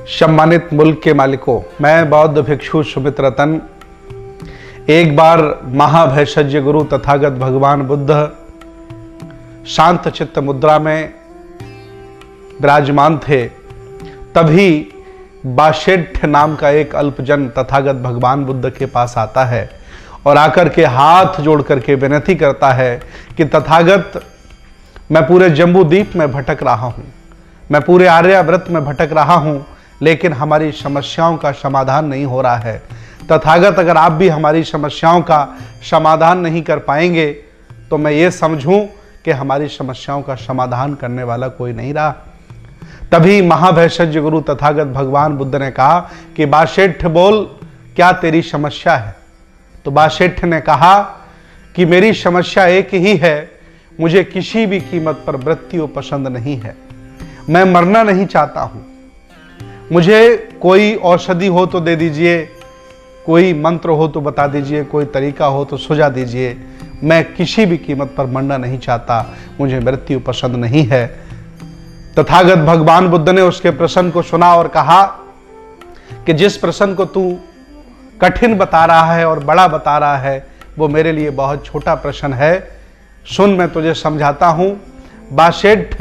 सम्मानित मुल्क के मालिकों, मैं बौद्ध भिक्षु सुमित रतन एक बार महाभैषज्य गुरु तथागत भगवान बुद्ध शांत चित्त मुद्रा में विराजमान थे। तभी बाशेठ नाम का एक अल्पजन तथागत भगवान बुद्ध के पास आता है और आकर के हाथ जोड़ करके विनती करता है कि तथागत, मैं पूरे जम्बू द्वीप में भटक रहा हूं, मैं पूरे आर्यावर्त में भटक रहा हूं, लेकिन हमारी समस्याओं का समाधान नहीं हो रहा है। तथागत, अगर आप भी हमारी समस्याओं का समाधान नहीं कर पाएंगे तो मैं ये समझूं कि हमारी समस्याओं का समाधान करने वाला कोई नहीं रहा। तभी महाभैषज्य गुरु तथागत भगवान बुद्ध ने कहा कि बाशेठ बोल, क्या तेरी समस्या है? तो बाशेठ ने कहा कि मेरी समस्या एक ही है, मुझे किसी भी कीमत पर मृत्यु पसंद नहीं है, मैं मरना नहीं चाहता हूं। मुझे कोई औषधि हो तो दे दीजिए, कोई मंत्र हो तो बता दीजिए, कोई तरीका हो तो सुझा दीजिए, मैं किसी भी कीमत पर मरना नहीं चाहता, मुझे मृत्यु पसंद नहीं है। तथागत भगवान बुद्ध ने उसके प्रश्न को सुना और कहा कि जिस प्रश्न को तू कठिन बता रहा है और बड़ा बता रहा है, वो मेरे लिए बहुत छोटा प्रश्न है। सुन, मैं तुझे समझाता हूं। बाशेठ,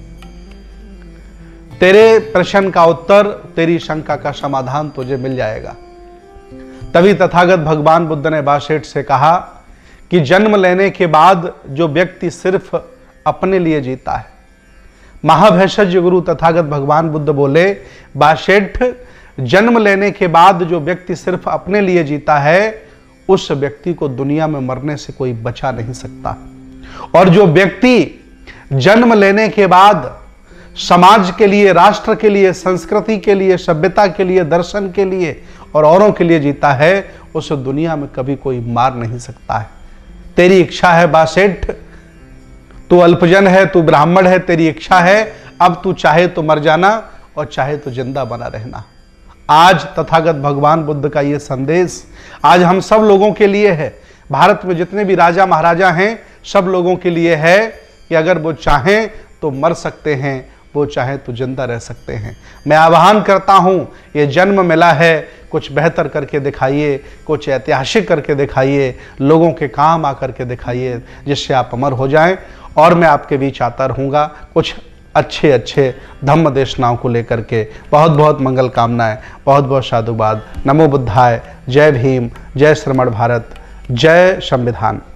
तेरे प्रश्न का उत्तर, तेरी शंका का समाधान तुझे मिल जाएगा। तभी तथागत भगवान बुद्ध ने बाशेठ से कहा कि जन्म लेने के बाद जो व्यक्ति सिर्फ अपने लिए जीता है, महाभैषज्य गुरु तथागत भगवान बुद्ध बोले, बाशेठ, जन्म लेने के बाद जो व्यक्ति सिर्फ अपने लिए जीता है, उस व्यक्ति को दुनिया में मरने से कोई बचा नहीं सकता। और जो व्यक्ति जन्म लेने के बाद समाज के लिए, राष्ट्र के लिए, संस्कृति के लिए, सभ्यता के लिए, दर्शन के लिए और औरों के लिए जीता है, उसे दुनिया में कभी कोई मार नहीं सकता है। तेरी इच्छा है बाशेठ, तू अल्पजन है, तू ब्राह्मण है, तेरी इच्छा है, अब तू चाहे तो मर जाना और चाहे तो जिंदा बना रहना। आज तथागत भगवान बुद्ध का ये संदेश आज हम सब लोगों के लिए है। भारत में जितने भी राजा महाराजा हैं, सब लोगों के लिए है कि अगर वो चाहें तो मर सकते हैं, वो चाहे तो जिंदा रह सकते हैं। मैं आह्वान करता हूं, ये जन्म मिला है, कुछ बेहतर करके दिखाइए, कुछ ऐतिहासिक करके दिखाइए, लोगों के काम आकर के दिखाइए, जिससे आप अमर हो जाएं। और मैं आपके बीच आता रहूँगा कुछ अच्छे अच्छे धम्म देशनाओं को लेकर के। बहुत बहुत मंगल कामनाएं, बहुत बहुत साधुवाद। नमो बुद्धाय। जय भीम, जय श्रमण भारत, जय संविधान।